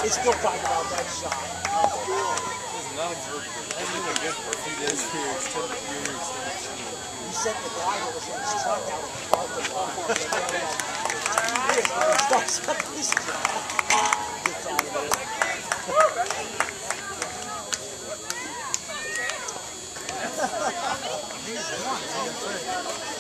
They still talking about that shot. It's not observable. That's really good for a few days for your extended season. You sent the guy that was in his truck out in the parking lot. He starts up this truck. Gets out of there. He's one.